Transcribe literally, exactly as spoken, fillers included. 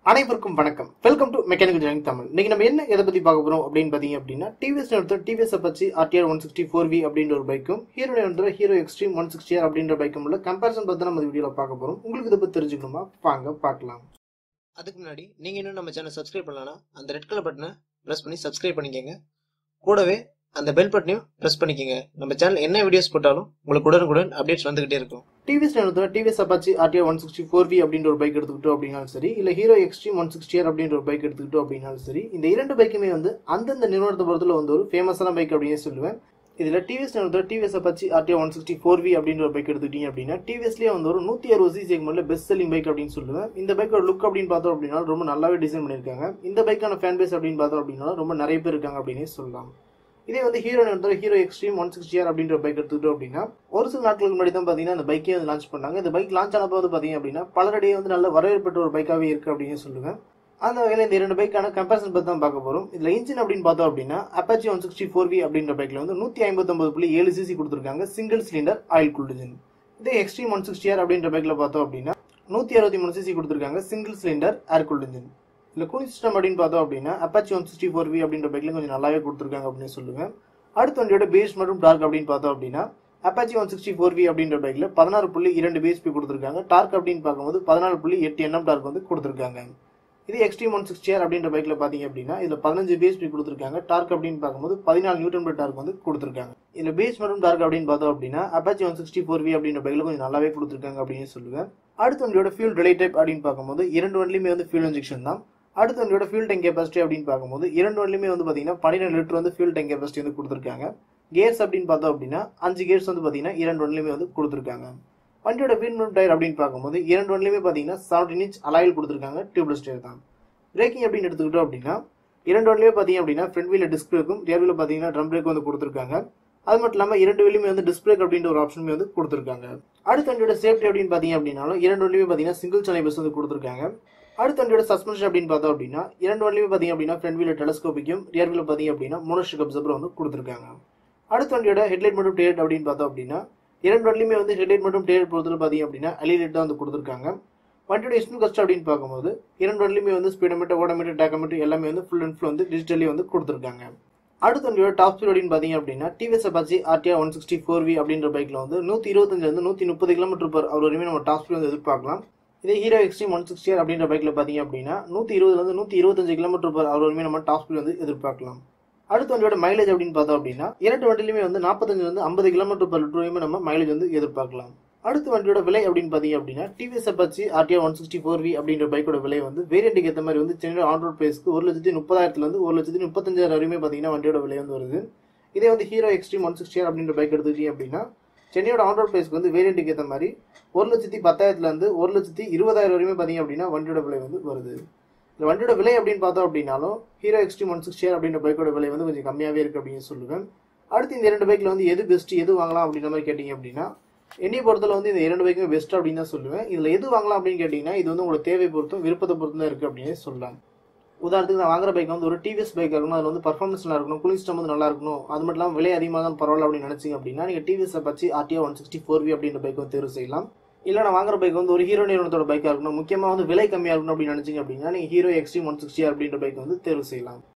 அனைவருக்கும் வணக்கம். Welcome to mechanical engineering Tamil. இன்னைக்கு நம்ம என்ன எதை பத்தி பார்க்க போறோம் அப்படின்னு பாத்தீங்க அப்படின்னா டிவிஎஸ் ஒருத்தர் TVS Apache RTR one sixty four V அப்படின்ற ஒரு பைக்கும் ஹீரோ ஒருத்தர் Hero Xtreme one sixty R அப்படின்ற பைக்கும் உள்ள கம்பேரிசன் பத்தி நம்ம வீடியோல பார்க்க போறோம். உங்களுக்கு இதை பத்தி தெரிஞ்சுக்கணுமா? வாங்க பார்க்கலாம். அதுக்கு முன்னாடி நீங்க இன்னும் நம்ம சேனல் சப்ஸ்கிரைப் பண்ணலனா அந்த ரெட் கலர் பட்டனை பிரஸ் பண்ணி சப்ஸ்கிரைப் பண்ணிக்கங்க. கூடவே அந்த பெல் பட்டனையும் பிரஸ் பண்ணிக்கங்க. நம்ம சேனல் என்ன வீடியோஸ் போட்டாலும் உங்களுக்கு உடனுக்குடன் அப்டேட்ஸ் வந்துகிட்டே இருக்கும். டிவிஎஸ் ஒருத்தர் TVS Apache RTR one sixty four V அப்படின்ற ஒரு பைக் எடுத்துக்கிட்டோம் அப்படின்னாலும் சரி, இல்ல Hero Xtreme one sixty R அப்படின்ற ஒரு பைக் எடுத்துக்கிட்டோம் அப்படின்னாலும் சரி, இந்த இரண்டு பைக்குமே வந்து அந்தந்த நிறுவனத்தை பொறுத்தல வந்து ஒரு ஃபேமஸான பைக் அப்படின்னு சொல்லுவேன். இதுல டிவிஎஸ் ஒருத்தர் TVS Apache RTR one sixty four V அப்படின்ற ஒரு பைக் எடுத்துக்கிட்டீங்க அப்படின்னா டிவிஎஸ்லயே வந்து ஒரு நூத்தி அறுபது சி செக்மெண்ட்ல பெஸ்ட் செல்லிங் பைக் அப்படின்னு சொல்லுவேன். இந்த பைக்கோட லுக் அப்படின்னு பார்த்தோம் அப்படின்னா ரொம்ப நல்லாவே டிசைன் பண்ணிருக்காங்க. இந்த பைக்கான ஃபேன் பேஸ் அப்படின்னு பார்த்தோம் அப்படின்னா ரொம்ப நிறைய பேர் இருக்காங்க அப்படின்னு சொல்லலாம். இதே வந்து ஹீரோ வந்து Hero Xtreme one sixty R அப்படின்ற பைக் எடுத்துக்கிட்டோம் அப்படின்னா ஒரு சில நாட்களுக்கு முன்னாடி தான் பாத்தீங்கன்னா இந்த பைக்கே வந்து லான்ச் பண்ணாங்க. இந்த பைக் லான்ச் ஆனப்போ வந்து பாத்தீங்க அப்படின்னா பலரிடையே வந்து நல்ல வரவேற்பட்ட ஒரு பைக்காவே இருக்கு அப்படின்னு சொல்லுவேன். அந்த வகையில இந்த இரண்டு பைக்கான கம்பேரிசன் பத்தி தான் பார்க்க போறோம். இதுல இன்ஜின் அப்படின்னு பார்த்தோம் அப்படின்னா Apache one sixty four V அப்படின்ற பைக்ல வந்து நூத்தி ஐம்பத்தி ஒன்பது புள்ளி ஏழு சிசி கொடுத்திருக்காங்க, single cylinder oil cooled engine. இதே எக்ஸ்ட்ரீம் ஒன் சிக்ஸ்டி ஆர் அப்படின்ற பைக்ல பார்த்தோம் அப்படின்னா நூத்தி அறுபத்தி மூணு சிசி கொடுத்திருக்காங்க, single cylinder air cooled engine. இல்ல கூலிங் சிஸ்டம் அப்படின்னு பார்த்தோம் அப்படின்னா Apache one sixty four V அப்படின்ற பைக்ல கொஞ்சம் நல்லாவே கொடுத்திருக்காங்க அப்படின்னு சொல்லுவேன். அடுத்த வண்டியோட பேஸ் மற்றும் டார்க் அப்படின்னு பார்த்தோம் அப்படின்னா Apache one sixty four V அப்படின்ற பைக்ல பதினாறு புள்ளி இரண்டு பிஎஸ்பி கொடுத்திருக்காங்க. டார்க் அப்படின்னு பார்க்கும்போது பதினாலு புள்ளி எட்டு என்எம் டார்க் வந்து கொடுத்திருக்காங்க. இது எக்ஸ்ட்ரீம் ஒன் சிக்ஸ்டி ஆர் அப்படின்ற பைக்ல பாத்தீங்க அப்படின்னா இதுல பதினஞ்சு பிஎஸ்பி கொடுத்திருக்காங்க. டார்க் அப்படின்னு பார்க்கும்போது பதினாலு நியூட்டன் மீட்டர் டார்க் வந்து கொடுத்திருக்காங்க. இதுல பேஸ் மற்றும் டார்க் அப்படின்னு பார்த்தோம் அப்படின்னா Apache one sixty four V அப்படின்ற பைக்ல கொஞ்சம் நல்லாவே கொடுத்திருக்காங்க அப்படின்னு சொல்லுவேன். அடுத்த வண்டியோட ஃபியூல் ரிலே டைப் அப்படின்னு பார்க்கும்போது இரண்டு வண்டிலுமே வந்து ஃபியூல் இன்ஜெக்ஷன் தான். அடுத்த வண்டியோட ஃபியூல் டேங்க் கெபாசிட்டி அப்படின்னு பார்க்கும்போது இரண்டு வண்டிலுமே வந்து பாத்தீங்கன்னா பன்னிரெண்டு லிட்டர் வந்து ஃபியூல் டேங்க் கெபாசிட்டி வந்து கொடுத்திருக்காங்க. கேர்ஸ் அப்படின்னு பார்த்தோம் அப்படின்னா அஞ்சு கேர்ஸ் வந்து பாத்தீங்கன்னா இரண்டு வண்டிலுமே வந்து கொடுத்திருக்காங்க. வண்டியோட வீல் மற்றும் டயர் அப்படின்னு பார்க்கும்போது இரண்டு வண்டிலுமே பாத்தீங்கன்னா செவன்டீன் இன்ச் அலாயில் கொடுத்திருக்காங்க, டியூப்லெஸ் டயர் தான். பிரேக்கிங் அப்படின்னு எடுத்துக்கிட்டோம் அப்படின்னா இரண்டு வண்டிலுமே பாத்தீங்க அப்படின்னா ஃப்ரண்ட் வீல டிஸ்க் பிரேக்கும் ரியர் வீல பாத்தீங்கன்னா ட்ரம் பிரேக் வந்து கொடுத்திருக்காங்க. அது மட்டும் இல்லாம இரண்டு வீலுமே வந்து டிஸ்க் பிரேக் அப்படின்ற ஒரு ஆப்ஷனுமே வந்து கொடுத்திருக்காங்க. அடுத்த வண்டியோட சேஃப்டி அப்படின்னு பாத்தீங்க அப்படின்னாலும் இரண்டு வண்டிலுமே பாத்தீங்கன்னா சிங்கிள் சேனல் பஸ் வந்து கொடுத்திருக்காங்க. அடுத்த வண்டியோட சஸ்பென்ஷன் அப்படின்னு பார்த்தோம் அப்படின்னா இரண்டு வண்டிலுமே பாத்தீங்க அப்படின்னா ஃப்ரண்ட் வீல டெலஸ்கோபிக்கும் ரியர் வீல பாத்தீங்க அப்படின்னா மோனோஷிக் அப்சர்வர் வந்து கொடுத்திருக்காங்க. அடுத்த வண்டியோட ஹெட்லைட் மற்றும் டேட் அப்படின்னு பார்த்தோம் அப்படின்னா இரண்டு வண்டிலுமே வந்து ஹெட்லைட் மற்றும் டேட் பொறுத்தல பாத்தீங்க அப்படின்னா எல்இடி தான் வந்து கொடுத்திருக்காங்க. வண்டியோட இன்ஸ்ட்ருமெண்ட் கஸ்ட் அப்படின்னு பார்க்கும்போது இரண்டு வண்டிலுமே வந்து ஸ்பீடோமீட்டர், ஓடோமீட்டர், டேக்கோமீட்டர் எல்லாமே வந்து ஃபுல் அண்ட் ஃபுல் வந்து டிஜிட்டலி வந்து கொடுத்திருக்காங்க. அடுத்த வண்டியோட டாப் ஸ்பீட் அப்படின்னு பாத்தீங்க அப்படின்னா TVS Apache RTR one sixty four V அப்படின்ற பைக்ல வந்து நூத்தி இருபத்தஞ்சுல இருந்து நூத்தி முப்பது கிலோமீட்டர் பர் அவர் வரையுமே நம்ம டாப் ஸ்பீட் வந்து எதிர்பார்க்கலாம். இதே Hero Xtreme one sixty R அப்படின்ற பைக்ல பாத்தீங்க அப்படின்னா நூத்தி இருபதுல இருந்து நூத்தி இருபத்தஞ்சு கிலோமீட்டர் பர் அவர் வரையுமே நம்ம டாப் ஸ்பீட் வந்து எதிர்பார்க்கலாம். அடுத்த வண்டியோட மைலேஜ் அப்படின்னு பார்த்தோம் அப்படின்னா இரண்டு வண்டிலுமே வந்து நாற்பத்தஞ்சுல இருந்து ஐம்பது கிலோமீட்டர் பர் லிட்டர் வரையுமே நம்ம மைலேஜ் வந்து எதிர்பார்க்கலாம். அடுத்த வண்டியோட விலை அப்படின்னு பாத்தீங்க அப்படின்னா TVS Apache RTR one sixty four V அப்படின்ற பைக்கோட விலை வந்து வேரியன்ட்டுக்கு ஏற்ற மாதிரி வந்து சென்னை ஆன் ரோட் பிரைஸ்க்கு ஒரு லட்சத்தி முப்பதாயிரத்துல இருந்து ஒரு லட்சத்தி முப்பத்தஞ்சாயிரம் வரையுமே பாத்தீங்கன்னா வண்டியோட விலை வந்து வருது. இதே வந்து Hero Xtreme one sixty R அப்படின்ற பைக் எடுத்துக்கிட்டீங்க அப்படின்னா சென்னையோட ஆன் ரோட் பிரைஸ்க்கு வந்து வேரியன்ட்டுக்கு ஏற்ற மாதிரி ஒரு லட்சத்தி பத்தாயிரத்துல இருந்து ஒரு லட்சத்தி இருபதாயிரம் வரையுமே பாத்தீங்க அப்படின்னா வண்டியோட விலை வந்து வருது. இந்த வண்டியோட விலை அப்படின்னு பார்த்தோம் அப்படின்னாலும் Hero Xtreme one sixty R அப்படின்ற பைக்கோட விலை வந்து கொஞ்சம் கம்மியாவே இருக்கு அப்படின்னு சொல்லுவேன். அடுத்து இந்த இரண்டு பைக்ல வந்து எது பெஸ்ட், எது வாங்கலாம் அப்படின்ற மாதிரி கேட்டீங்க அப்படின்னா என்னைய பொறுத்தல வந்து இந்த இரண்டு பைக்குமே பெஸ்ட் அப்படின்னு தான் சொல்லுவேன். இதுல எது வாங்கலாம் அப்படின்னு கேட்டீங்கன்னா இது வந்து உங்களோட தேவை பொறுத்தும் விருப்பத்தை பொறுத்தும் தான் இருக்கு அப்படின்னு சொல்லலாம். உதாரணத்துக்கு நான் வாங்குற பைக் வந்து ஒரு டிவிஎஸ் பைக் இருக்கணும், அதுல வந்து பர்ஃபார்மன்ஸ் நல்லா இருக்கணும், கூலிங் சிஸ்டம் வந்து நல்லா இருக்கணும், அது மட்டும் இல்லாமல் விலை அதிகமாக தான் பரவாயில்ல அப்படின்னு நினைச்சீங்க அப்படின்னா நீங்க TVS Apache RTR one sixty four V அப்படின்ற பைக் வந்து தேர்வு செய்யலாம். இல்ல நான் வாங்குற பைக் வந்து ஒரு ஹீரோ நிறுவனத்தோட பைக்கா இருக்கணும், முக்கியமா வந்து விலை கம்மியா இருக்கணும் அப்படின்னு நினைச்சீங்க அப்படின்னா நீங்க Hero Xtreme one sixty R அப்படின்ற பைக் வந்து தேர்வு செய்யலாம்.